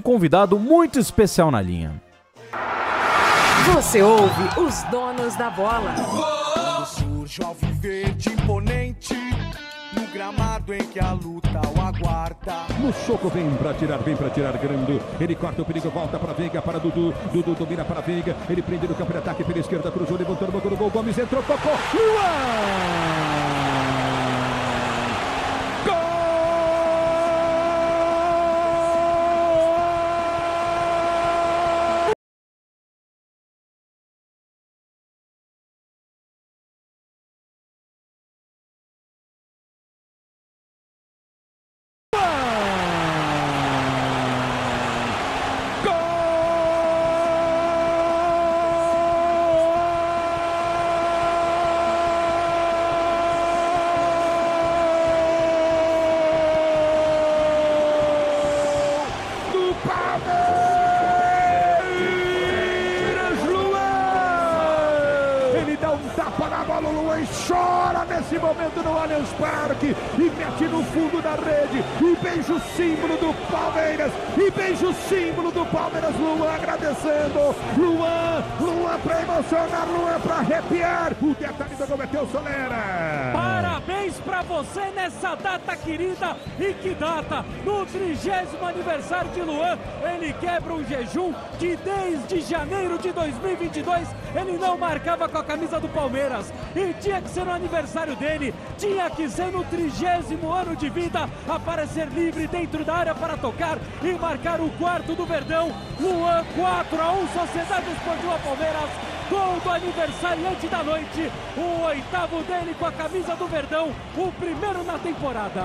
convidado muito especial na linha. Você ouve os donos da bola. Quando surge o alviverde imponente, no gramado em que a luta o aguarda. No soco vem pra tirar Grando. Ele corta o perigo, volta pra Veiga, para Dudu. Dudu domina para Veiga. Ele prende no campo de ataque pela esquerda, cruzou, levantou no banco do gol. Gomes entrou, tocou. Luan! Chora nesse momento no Allianz Parque e mete no fundo da rede e beija o símbolo do Palmeiras, Luan agradecendo, Luan pra emocionar, Luan pra arrepiar, o detalhe do gol é teu, Solera. Parabéns pra você nessa data querida, e que data? No 30º aniversário de Luan, ele quebra um jejum que desde janeiro de 2022 ele não marcava com a camisa do Palmeiras, e tinha que ser no aniversário dele, tinha que ser no 30º ano de vida, aparecer livre dentro da área para tocar e marcar o quarto do Verdão. Luan, 4-1, Sociedade Esportiva Palmeiras, gol do aniversariante da noite, o 8º dele com a camisa do Verdão, o primeiro na temporada.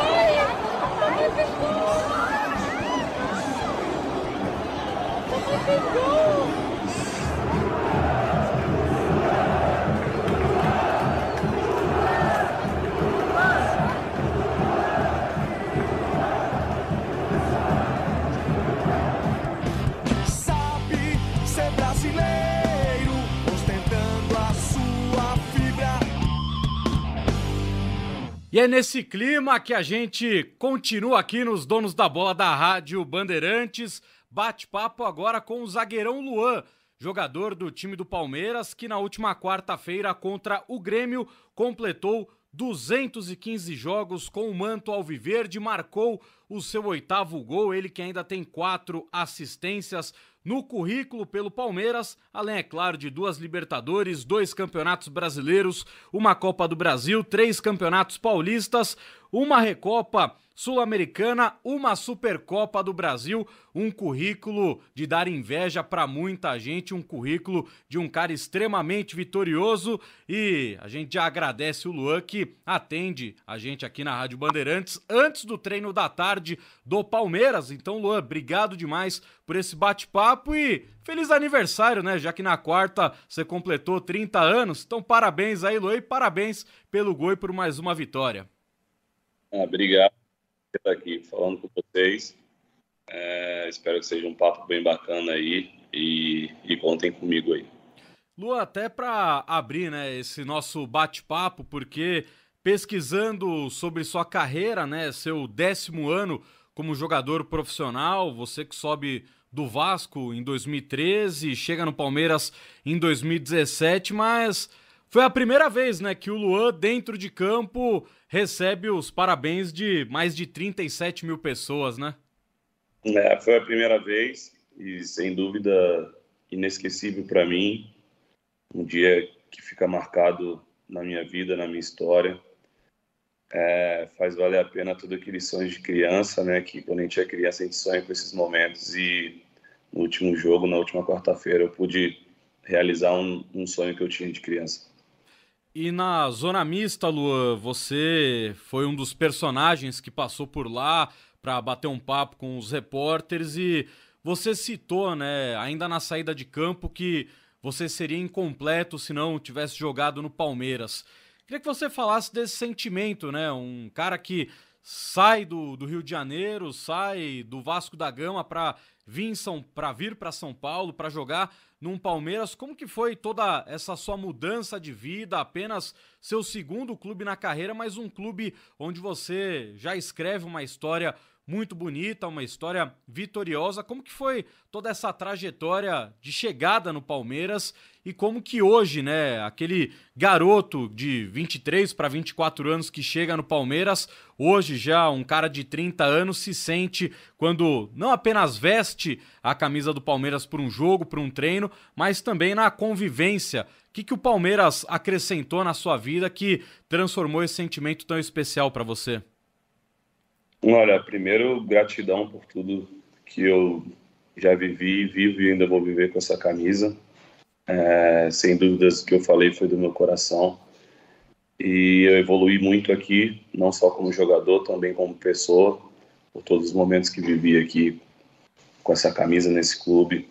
E é nesse clima que a gente continua aqui nos Donos da Bola da Rádio Bandeirantes. Bate-papo agora com o zagueirão Luan, jogador do time do Palmeiras, que na última quarta-feira contra o Grêmio completou 215 jogos com o manto alviverde, marcou o seu 8º gol, ele que ainda tem 4 assistências no currículo pelo Palmeiras, além, é claro, de 2 Libertadores, 2 Campeonatos Brasileiros, uma Copa do Brasil, 3 Campeonatos Paulistas, uma Recopa Sul-Americana, uma Supercopa do Brasil, um currículo de dar inveja para muita gente, um currículo de um cara extremamente vitorioso, e a gente já agradece o Luan que atende a gente aqui na Rádio Bandeirantes antes do treino da tarde do Palmeiras. Então, Luan, obrigado demais por esse bate-papo e feliz aniversário, né? Já que na quarta você completou 30 anos, então parabéns aí, Luan, e parabéns pelo gol e por mais uma vitória. Obrigado por estar aqui falando com vocês. Espero que seja um papo bem bacana aí e contem comigo aí. Luan, até para abrir, né, esse nosso bate-papo, porque pesquisando sobre sua carreira, né, seu 10º ano como jogador profissional, você que sobe do Vasco em 2013, chega no Palmeiras em 2017, mas foi a primeira vez, né, que o Luan, dentro de campo, recebe os parabéns de mais de 37 mil pessoas, né? Foi a primeira vez e, sem dúvida, inesquecível para mim. Um dia que fica marcado na minha vida, na minha história. Faz valer a pena tudo aqueles sonhos de criança, né? Que quando a gente é criança, a gente sonha com esses momentos. E no último jogo, na última quarta-feira, eu pude realizar um sonho que eu tinha de criança. E na zona mista, Luan, você foi um dos personagens que passou por lá para bater um papo com os repórteres e você citou, né, ainda na saída de campo, que você seria incompleto se não tivesse jogado no Palmeiras. Queria que você falasse desse sentimento, né, um cara que sai do Rio de Janeiro, sai do Vasco da Gama para vir para São Paulo, para jogar num Palmeiras. Como que foi toda essa sua mudança de vida, apenas seu 2º clube na carreira, mas um clube onde você já escreve uma história muito bonita, uma história vitoriosa. Como que foi toda essa trajetória de chegada no Palmeiras e como que hoje, né, aquele garoto de 23 para 24 anos que chega no Palmeiras, hoje já um cara de 30 anos, se sente quando não apenas veste a camisa do Palmeiras por um jogo, por um treino, mas também na convivência. O que o Palmeiras acrescentou na sua vida que transformou esse sentimento tão especial para você? Olha, primeiro, gratidão por tudo que eu já vivi, vivo e ainda vou viver com essa camisa. Sem dúvidas, o que eu falei foi do meu coração. E eu evoluí muito aqui, não só como jogador, também como pessoa, por todos os momentos que vivi aqui com essa camisa nesse clube.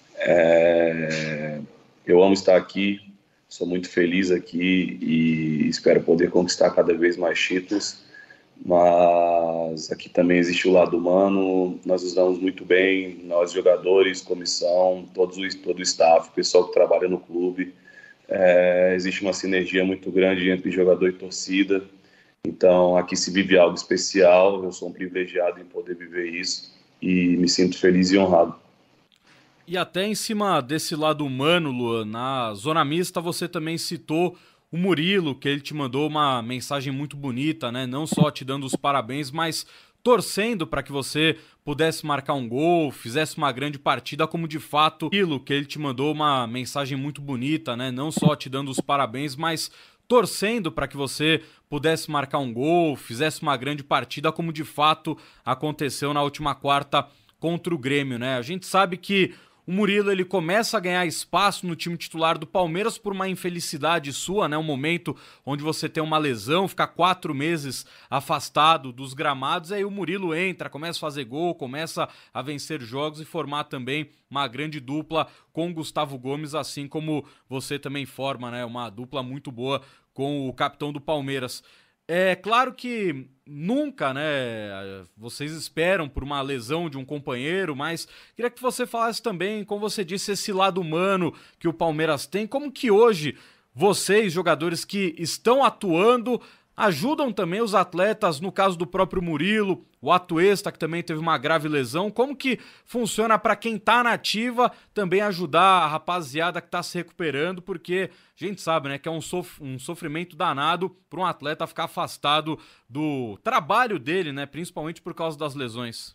Eu amo estar aqui, sou muito feliz aqui e espero poder conquistar cada vez mais títulos. Mas aqui também existe o lado humano, nós nos damos muito bem, nós jogadores, comissão, todo o staff, o pessoal que trabalha no clube. Existe uma sinergia muito grande entre jogador e torcida, então aqui se vive algo especial, eu sou um privilegiado em poder viver isso e me sinto feliz e honrado. E até em cima desse lado humano, Luan, na Zona Mista você também citou o Murilo, que ele te mandou uma mensagem muito bonita, né? Não só te dando os parabéns, mas torcendo para que você pudesse marcar um gol, fizesse uma grande partida, como de fato, Murilo, que ele te mandou uma mensagem muito bonita, né? Não só te dando os parabéns, mas torcendo para que você pudesse marcar um gol, fizesse uma grande partida, como de fato aconteceu na última quarta contra o Grêmio, né? A gente sabe que o Murilo ele começa a ganhar espaço no time titular do Palmeiras por uma infelicidade sua, né? Um momento onde você tem uma lesão, fica 4 meses afastado dos gramados, aí o Murilo entra, começa a fazer gol, começa a vencer jogos e formar também uma grande dupla com o Gustavo Gomes, assim como você também forma, né? Uma dupla muito boa com o capitão do Palmeiras. É claro que nunca, né, vocês esperam por uma lesão de um companheiro, mas queria que você falasse também, como você disse, esse lado humano que o Palmeiras tem, como que hoje vocês, jogadores que estão atuando, ajudam também os atletas, no caso do próprio Murilo, o Atuesta, que também teve uma grave lesão, como que funciona para quem tá na ativa também ajudar a rapaziada que tá se recuperando, porque a gente sabe, né, que é um sofrimento danado para um atleta ficar afastado do trabalho dele, né, principalmente por causa das lesões.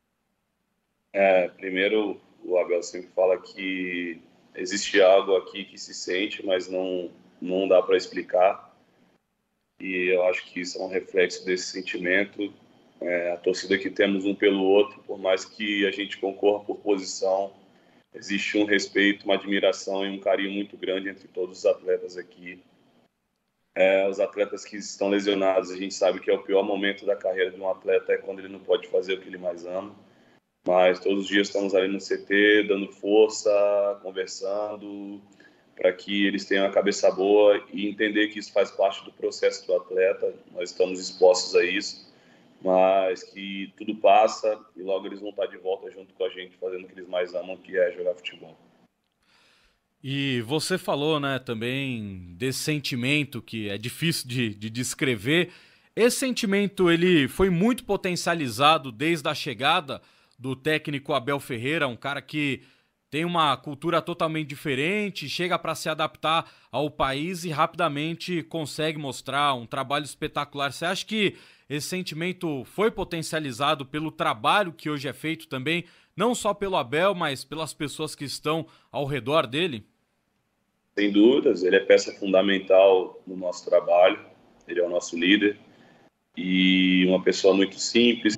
Primeiro, o Abel sempre fala que existe algo aqui que se sente, mas não dá para explicar. E eu acho que isso é um reflexo desse sentimento. A torcida que temos um pelo outro, por mais que a gente concorra por posição, existe um respeito, uma admiração e um carinho muito grande entre todos os atletas aqui. Os atletas que estão lesionados, a gente sabe que é o pior momento da carreira de um atleta, é quando ele não pode fazer o que ele mais ama. Mas todos os dias estamos ali no CT, dando força, conversando, para que eles tenham a cabeça boa e entender que isso faz parte do processo do atleta. Nós estamos expostos a isso, mas que tudo passa e logo eles vão estar de volta junto com a gente, fazendo o que eles mais amam, que é jogar futebol. E você falou, né, também desse sentimento que é difícil de descrever. Esse sentimento ele foi muito potencializado desde a chegada do técnico Abel Ferreira, um cara que tem uma cultura totalmente diferente, chega para se adaptar ao país e rapidamente consegue mostrar um trabalho espetacular. Você acha que esse sentimento foi potencializado pelo trabalho que hoje é feito também, não só pelo Abel, mas pelas pessoas que estão ao redor dele? Sem dúvidas, ele é peça fundamental no nosso trabalho, ele é o nosso líder e uma pessoa muito simples.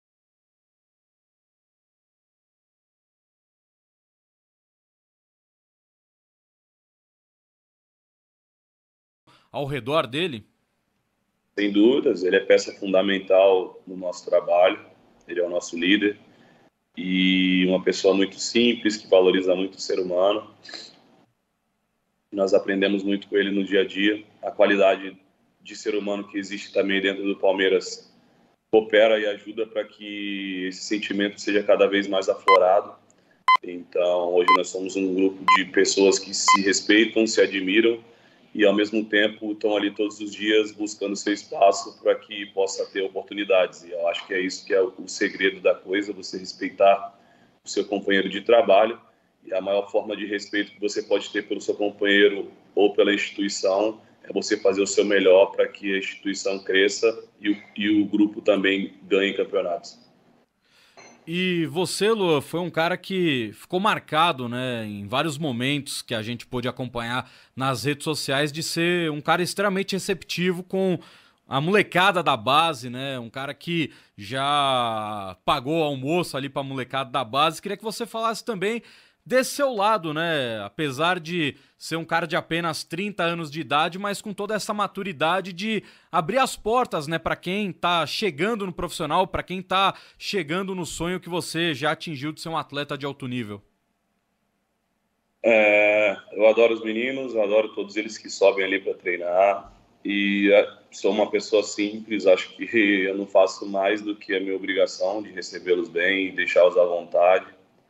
Ao redor dele? Sem dúvidas, ele é peça fundamental no nosso trabalho, ele é o nosso líder e uma pessoa muito simples, que valoriza muito o ser humano. Nós aprendemos muito com ele no dia a dia. A qualidade de ser humano que existe também dentro do Palmeiras coopera e ajuda para que esse sentimento seja cada vez mais aflorado. Então, hoje nós somos um grupo de pessoas que se respeitam, se admiram e ao mesmo tempo estão ali todos os dias buscando seu espaço para que possa ter oportunidades. E eu acho que é isso que é o segredo da coisa, você respeitar o seu companheiro de trabalho, e a maior forma de respeito que você pode ter pelo seu companheiro ou pela instituição é você fazer o seu melhor para que a instituição cresça e o grupo também ganhe campeonatos. E você, Luan, foi um cara que ficou marcado, né, em vários momentos que a gente pôde acompanhar nas redes sociais, de ser um cara extremamente receptivo com a molecada da base, né, um cara que já pagou almoço ali para a molecada da base. Queria que você falasse também desse seu lado, né, apesar de ser um cara de apenas 30 anos de idade, mas com toda essa maturidade de abrir as portas, né, para quem tá chegando no profissional, para quem tá chegando no sonho que você já atingiu de ser um atleta de alto nível. Eu adoro os meninos, eu adoro todos eles que sobem ali para treinar, e sou uma pessoa simples, acho que eu não faço mais do que a minha obrigação de recebê-los bem e deixá-los à vontade.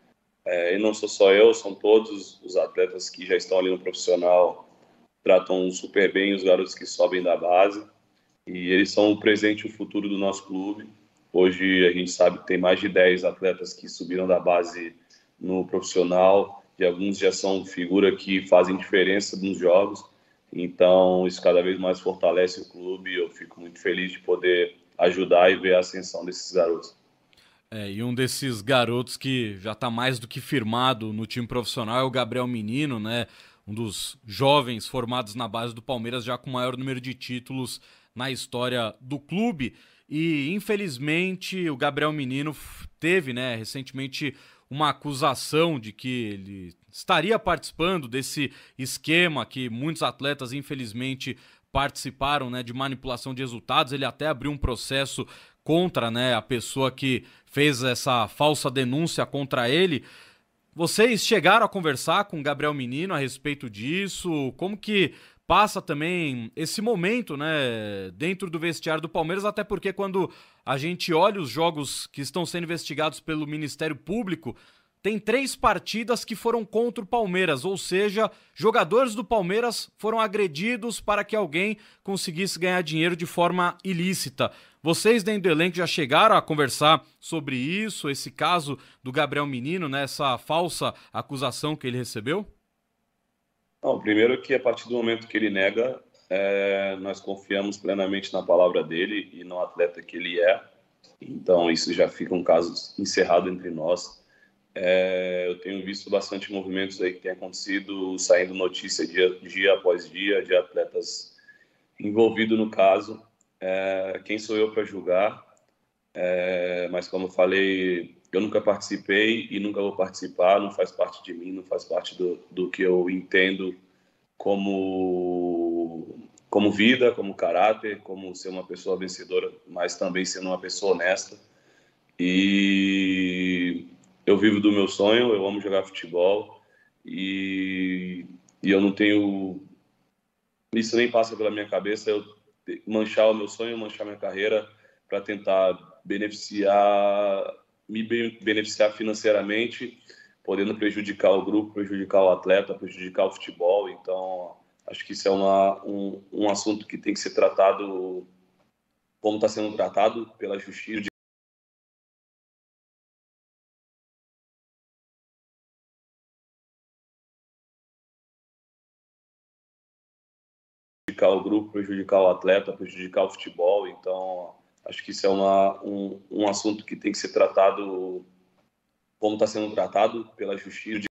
E não sou só eu, são todos os atletas que já estão ali no profissional, tratam super bem os garotos que sobem da base, e eles são o presente e o futuro do nosso clube. Hoje a gente sabe que tem mais de 10 atletas que subiram da base no profissional, e alguns já são figura que fazem diferença nos jogos, então isso cada vez mais fortalece o clube, e eu fico muito feliz de poder ajudar e ver a ascensão desses garotos. E um desses garotos que já está mais do que firmado no time profissional é o Gabriel Menino, né? Um dos jovens formados na base do Palmeiras, já com o maior número de títulos na história do clube. E, infelizmente, o Gabriel Menino teve, né, recentemente uma acusação de que ele estaria participando desse esquema que muitos atletas, infelizmente, participaram, né, de manipulação de resultados. Ele até abriu um processo contra, né, a pessoa que fez essa falsa denúncia contra ele. Vocês chegaram a conversar com o Gabriel Menino a respeito disso? Como que passa também esse momento, né, dentro do vestiário do Palmeiras? Até porque quando a gente olha os jogos que estão sendo investigados pelo Ministério Público, tem 3 partidas que foram contra o Palmeiras, ou seja, jogadores do Palmeiras foram agredidos para que alguém conseguisse ganhar dinheiro de forma ilícita. Vocês dentro do elenco já chegaram a conversar sobre isso, esse caso do Gabriel Menino, né, essa falsa acusação que ele recebeu? Não, primeiro que a partir do momento que ele nega, nós confiamos plenamente na palavra dele e no atleta que ele é. Então isso já fica um caso encerrado entre nós. Eu tenho visto bastante movimentos aí que tem acontecido, saindo notícia dia após dia de atletas envolvidos no caso. Quem sou eu para julgar? Mas como eu falei, eu nunca participei e nunca vou participar, não faz parte de mim, não faz parte do que eu entendo como vida, como caráter, como ser uma pessoa vencedora, mas também sendo uma pessoa honesta. E eu vivo do meu sonho, eu amo jogar futebol e eu não tenho... Isso nem passa pela minha cabeça, eu manchar o meu sonho, manchar minha carreira para tentar me beneficiar financeiramente, podendo prejudicar o grupo, prejudicar o atleta, prejudicar o futebol. Então, acho que isso é um assunto que tem que ser tratado como está sendo tratado pela justiça. Prejudicar o grupo, prejudicar o atleta, prejudicar o futebol. Então, acho que isso é um assunto que tem que ser tratado como está sendo tratado pela justiça.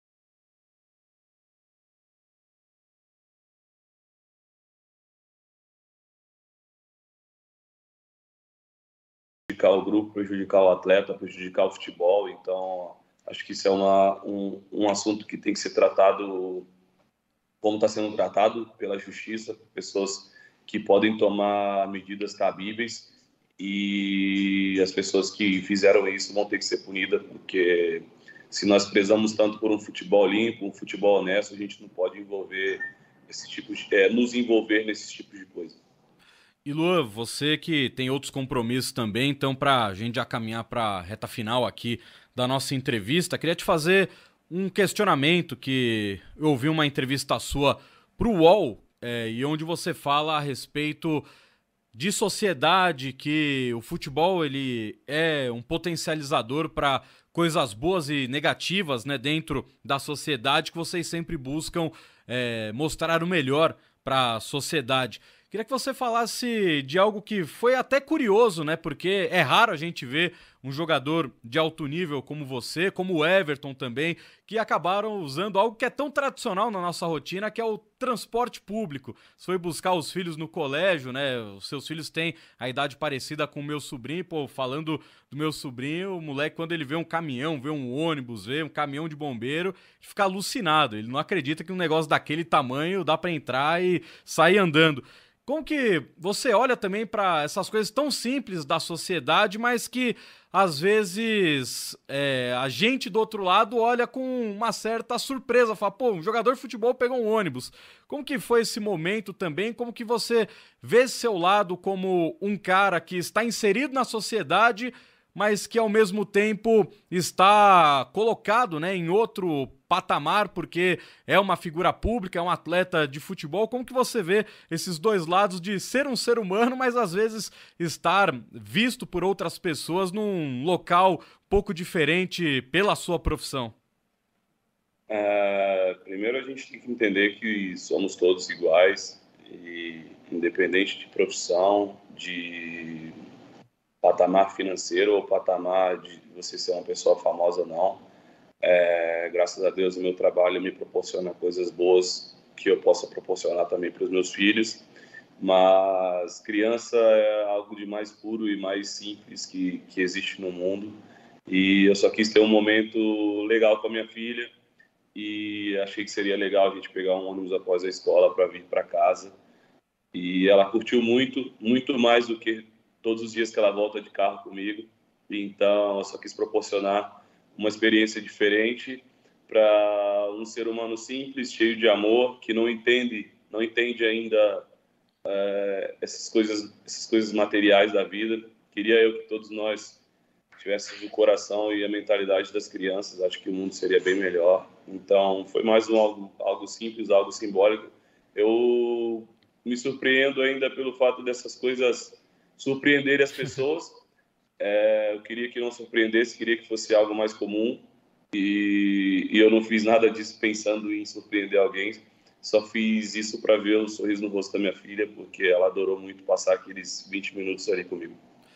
Prejudicar o grupo, prejudicar o atleta, prejudicar o futebol. Então, acho que isso é um assunto que tem que ser tratado como está sendo tratado pela justiça, pessoas que podem tomar medidas cabíveis, e as pessoas que fizeram isso vão ter que ser punidas, porque se nós prezamos tanto por um futebol limpo, um futebol honesto, a gente não pode nos envolver nesse tipo de coisa. E Luan, você que tem outros compromissos também, então para a gente já caminhar para a reta final aqui da nossa entrevista, queria te fazer um questionamento que eu ouvi uma entrevista sua para o UOL, e onde você fala a respeito de sociedade, que o futebol ele é um potencializador para coisas boas e negativas, né, dentro da sociedade, que vocês sempre buscam mostrar o melhor para a sociedade. Queria que você falasse de algo que foi até curioso, né? Porque é raro a gente ver um jogador de alto nível como você, como o Everton também, que acabaram usando algo que é tão tradicional na nossa rotina, que é o transporte público. Você foi buscar os filhos no colégio, né? Os seus filhos têm a idade parecida com o meu sobrinho. Pô, falando do meu sobrinho, o moleque, quando ele vê um caminhão, vê um ônibus, vê um caminhão de bombeiro, fica alucinado. Ele não acredita que um negócio daquele tamanho dá para entrar e sair andando. Como que você olha também para essas coisas tão simples da sociedade, mas que às vezes a gente do outro lado olha com uma certa surpresa, fala, pô, um jogador de futebol pegou um ônibus. Como que foi esse momento também? Como que você vê seu lado como um cara que está inserido na sociedade, mas que ao mesmo tempo está colocado, né, em outro patamar, porque é uma figura pública, é um atleta de futebol? Como que você vê esses dois lados de ser um ser humano, mas às vezes estar visto por outras pessoas num local pouco diferente pela sua profissão? Primeiro a gente tem que entender que somos todos iguais, e independente de profissão, de patamar financeiro ou patamar de você ser uma pessoa famosa ou não. Graças a Deus o meu trabalho me proporciona coisas boas que eu possa proporcionar também para os meus filhos, mas criança é algo de mais puro e mais simples que existe no mundo, e eu só quis ter um momento legal com a minha filha e achei que seria legal a gente pegar um ônibus após a escola para vir para casa, e ela curtiu muito, muito mais do que todos os dias que ela volta de carro comigo. Então eu só quis proporcionar uma experiência diferente para um ser humano simples, cheio de amor, que não entende ainda essas coisas materiais da vida. Queria eu que todos nós tivéssemos o coração e a mentalidade das crianças. Acho que o mundo seria bem melhor. Então foi mais algo simples, algo simbólico. Eu me surpreendo ainda pelo fato dessas coisas surpreenderem as pessoas. Eu queria que não surpreendesse, queria que fosse algo mais comum, e eu não fiz nada disso pensando em surpreender alguém, só fiz isso para ver o sorriso no rosto da minha filha, porque ela adorou muito passar aqueles 20 minutos ali comigo.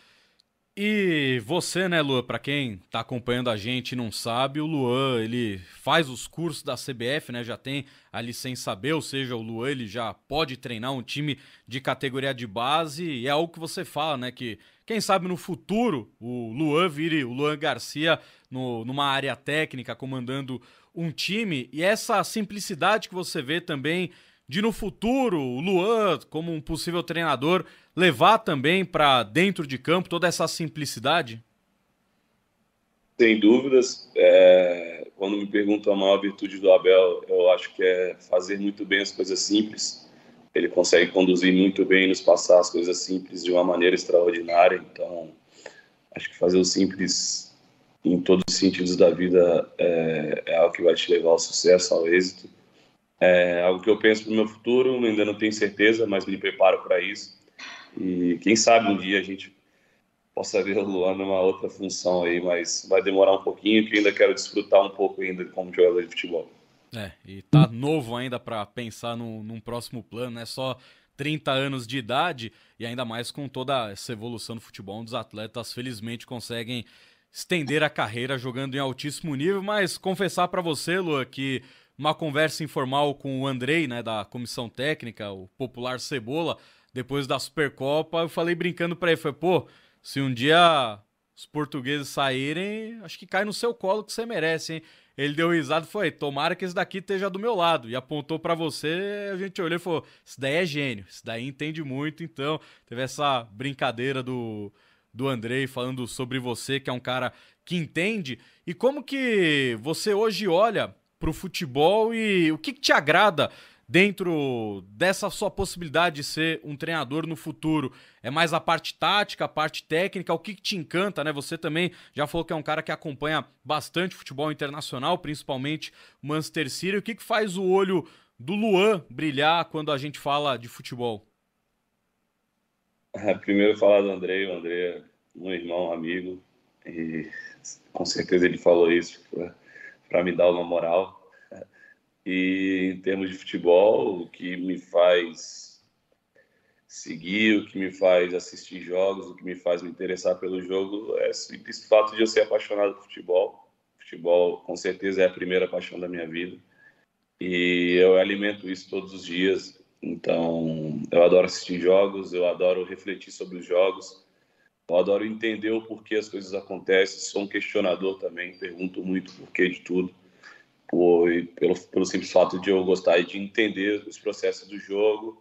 E você, né, Luan, para quem tá acompanhando a gente e não sabe, o Luan, ele faz os cursos da CBF, né, já tem a licença B, ou seja, o Luan, ele já pode treinar um time de categoria de base, e é algo que você fala, né, que quem sabe no futuro o Luan vire o Luan Garcia numa área técnica, comandando um time, e essa simplicidade que você vê também de no futuro o Luan, como um possível treinador, levar também para dentro de campo toda essa simplicidade? Sem dúvidas. Quando me perguntam a maior virtude do Abel, eu acho que é fazer muito bem as coisas simples. Ele consegue conduzir muito bem e nos passar as coisas simples de uma maneira extraordinária. Então, acho que fazer o simples em todos os sentidos da vida é algo que vai te levar ao sucesso, ao êxito. É algo que eu penso para o meu futuro, ainda não tenho certeza, mas me preparo para isso. E quem sabe um dia a gente possa ver o Luan numa outra função aí, mas vai demorar um pouquinho, que ainda quero desfrutar um pouco ainda como jogador de futebol. E tá novo ainda para pensar num próximo plano, né? Só 30 anos de idade, e ainda mais com toda essa evolução do futebol, onde os atletas felizmente conseguem estender a carreira jogando em altíssimo nível. Mas confessar para você, Luan, que uma conversa informal com o Andrei, né, da comissão técnica, o popular Cebola, depois da Supercopa, eu falei brincando para ele, pô, se um dia os portugueses saírem, acho que cai no seu colo que você merece, hein? Ele deu risada e falou, tomara que esse daqui esteja do meu lado. E apontou pra você, a gente olhou e falou, esse daí é gênio, esse daí entende muito. Então, teve essa brincadeira do Andrei falando sobre você, que é um cara que entende. E como que você hoje olha pro futebol e o que te agrada dentro dessa sua possibilidade de ser um treinador no futuro? É mais a parte tática, a parte técnica, o que te encanta, né? Você também já falou que é um cara que acompanha bastante futebol internacional, principalmente o Manchester City. O que faz o olho do Luan brilhar quando a gente fala de futebol? Primeiro falar do André. O André é um irmão, amigo, e com certeza ele falou isso para me dar uma moral. E em termos de futebol, o que me faz seguir, o que me faz assistir jogos, o que me faz me interessar pelo jogo é simples o fato de eu ser apaixonado por futebol. Futebol, com certeza, é a primeira paixão da minha vida. E eu alimento isso todos os dias. Então, eu adoro assistir jogos, eu adoro refletir sobre os jogos, eu adoro entender o porquê as coisas acontecem. Sou um questionador também, pergunto muito o porquê de tudo. Pelo simples fato de eu gostar de entender os processos do jogo,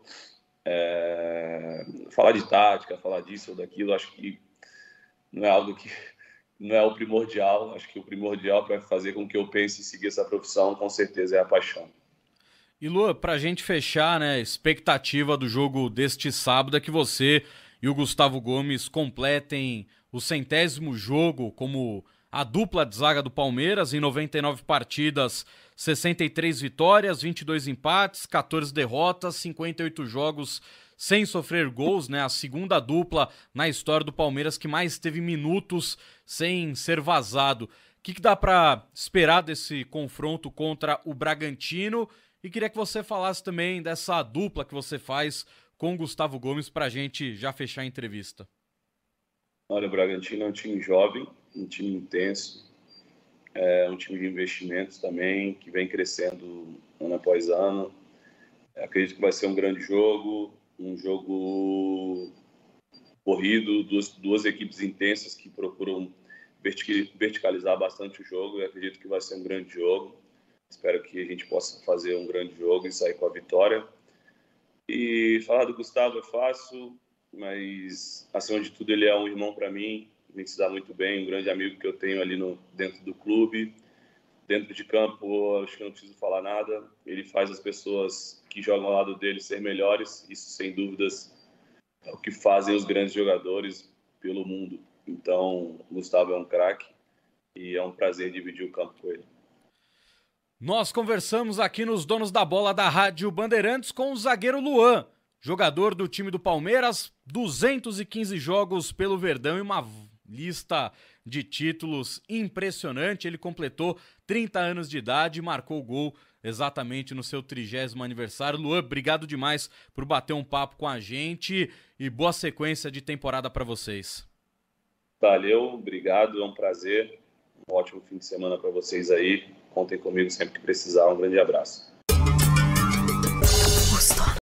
falar de tática, falar disso ou daquilo, acho que não é algo que não é o primordial. Acho que o primordial para fazer com que eu pense em seguir essa profissão, com certeza, é a paixão. E Lu, para a gente fechar, né, expectativa do jogo deste sábado é que você e o Gustavo Gomes completem o 100º jogo como a dupla de zaga do Palmeiras em 99 partidas, 63 vitórias, 22 empates, 14 derrotas, 58 jogos sem sofrer gols, né? A segunda dupla na história do Palmeiras que mais teve minutos sem ser vazado. O que dá para esperar desse confronto contra o Bragantino? E queria que você falasse também dessa dupla que você faz com o Gustavo Gomes para a gente já fechar a entrevista. Olha, o Bragantino é um time jovem, um time intenso, é um time de investimentos também, que vem crescendo ano após ano. Acredito que vai ser um grande jogo, um jogo corrido, duas equipes intensas que procuram verticalizar bastante o jogo, e acredito que vai ser um grande jogo. Espero que a gente possa fazer um grande jogo e sair com a vitória. E falar do Gustavo é fácil, mas acima de tudo ele é um irmão para mim, a gente se dá muito bem, um grande amigo que eu tenho ali dentro do clube. Dentro de campo, acho que não preciso falar nada. Ele faz as pessoas que jogam ao lado dele ser melhores. Isso, sem dúvidas, é o que fazem os grandes jogadores pelo mundo. Então, o Gustavo é um craque e é um prazer dividir o campo com ele. Nós conversamos aqui nos Donos da Bola da Rádio Bandeirantes com o zagueiro Luan, jogador do time do Palmeiras, 215 jogos pelo Verdão e uma lista de títulos impressionante. Ele completou 30 anos de idade e marcou o gol exatamente no seu 30º aniversário. Luan, obrigado demais por bater um papo com a gente e boa sequência de temporada para vocês. Valeu, obrigado, é um prazer. Um ótimo fim de semana para vocês aí. Contem comigo sempre que precisar. Um grande abraço.